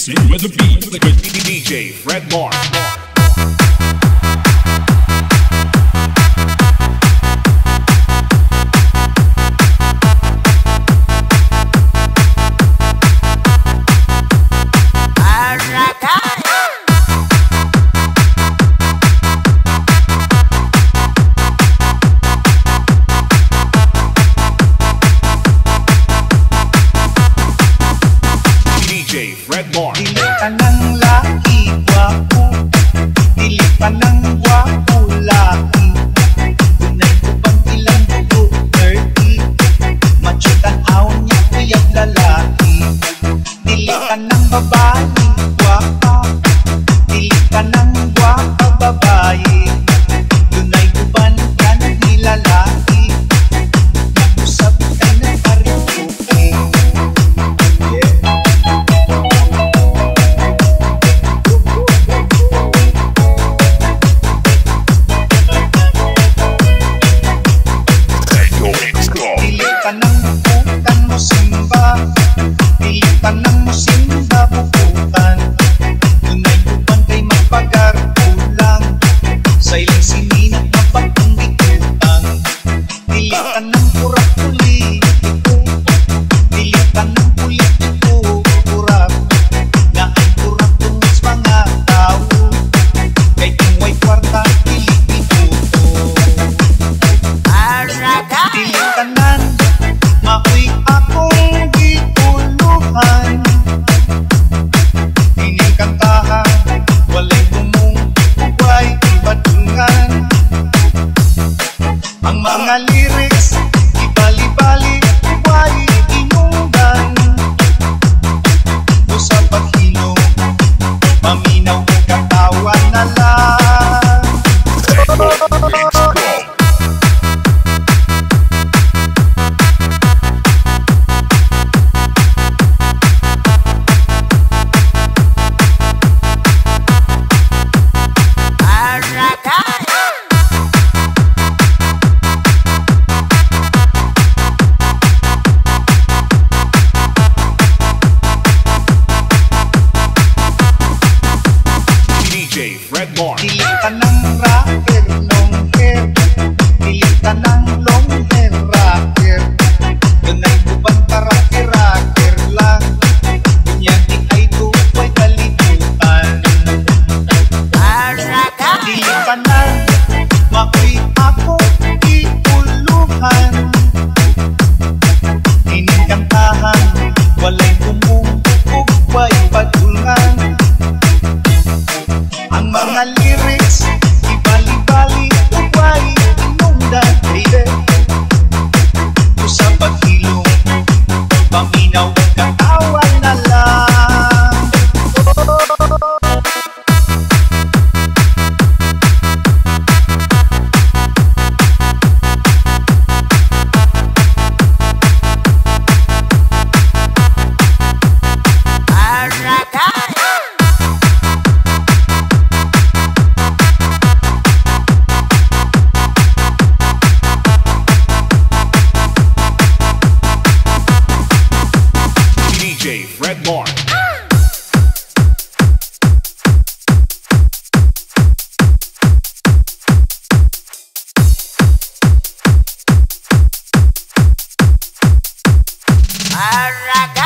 Mixing with the beat with DJ Fred Mark. Dili ka ng laki, gwapo. Dili ka ng gwapo, laki. Dunay ko pang ilang dugo, 30. Macho tanaw niya, kuyang lalaki. Dili ka ng babae, gwapa. Dili ka ng gwapa, babae. Dunay ko ban ka ng nilalaki. Nag-usap ka na parituki. Tanang mo simba puputan. Dunay uban kay magpagar kulang. Sa ilang sininat na pagpangikutan. Dili ka ng kurak kulit ito. Dili ka ng kulit ito. Kurak na ang kurak tungis mga tao. Kay kung may kwarta dili ito. Dili ka nan makoy akong gituluhan. Ining kantahan walay tumong ubay ibadungan. Ang mga lyrics ibali-bali ubay inungdan. Usa paghilom maminaw ang katawan na lang. Fred Mark. Dili ka ng rocker, long hair. Dili ka ng long hair, rocker. Dunay uban ka rocker lang. Kunyan di ay tuway kalibutan. Dili ka na makoy ako ikuluhan. Ining kantahan walay tumong ubay padungan. Ang mga lyrics ibali-bali ubay inungdan, baby. Usa paghilom paminaw ang katawan na lang. DJ Fred Mark. Arraga.